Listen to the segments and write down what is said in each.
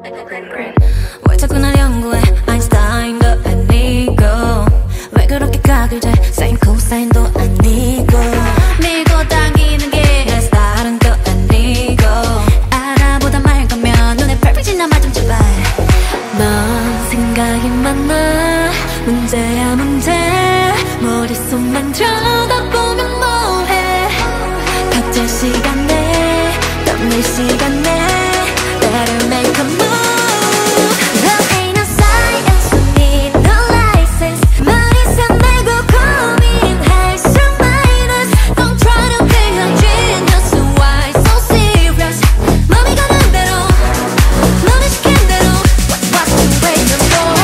왜 자꾸 날 연구해 아인슈타인도 아니고 왜 그렇게 각을 재 사인 코사인도 아니고 밀고 당기는 게 내 스타일은 또 아니고 알아보다 말 거면 눈에 펄펄 나마 좀 제발 넌 생각이 많아 문제야 문제 머릿속만 들여다보면 뭐해 각자 시간에 땀낼 시간에 Better make a move Love ain't no science We need no license 머리선 말고 고민할수록 minus Don't try to be a genius Why so serious 맘이 가는 대로 맘이 시킨 대로 What's the waiting for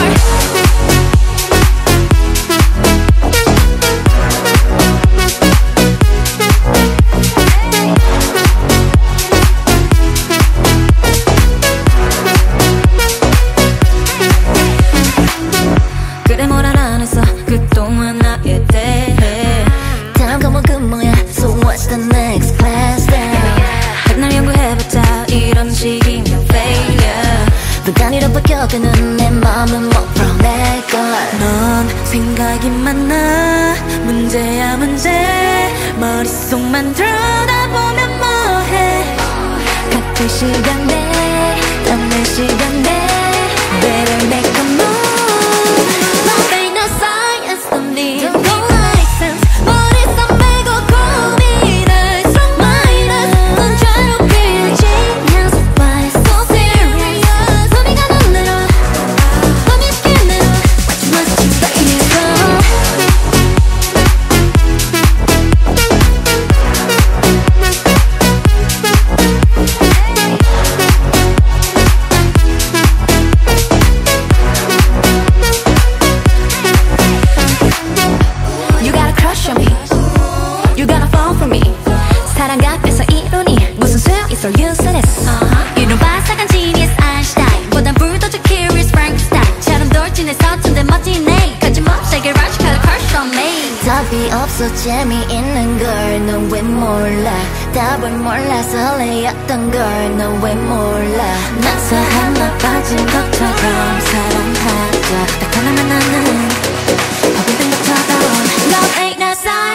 그래 뭘 알아냈어 그동안 나에 대해 다음 과목 그 뭐야 So what's the next class then 백날 연구해봤자 이런 식이면 failure 불가리로 바뀌어가는 내 맘은 못 풀어낼걸 넌 생각이 많아 문제야 문제 머릿속만 들여다보면 뭐해 같은 시간에 땀낼 시간에 Better make a move Love ain't no science, don't need no license 머릿속 말고 고민할수록 minus Don't try to be a genius Why so serious 맘이 가는 대로 맘이 시킨 대로 What you waiting for You got a crush on me You gotta fall for me 사랑 앞에서 이론이 무슨 소용있어 useless 이런 바삭한 genius 아인슈타인 보단 불도저 curious Frankenstein처럼 돌진해 서툰데 멋지네 거침없이 rush color crush on me 답이 없어 재미있는 걸 넌 왜 몰라 답을 몰라 설레였던 걸 넌 왜 몰라 나서 하나 빠진 것처럼 사랑하자 딱 하나만 나는 Love ain't no sign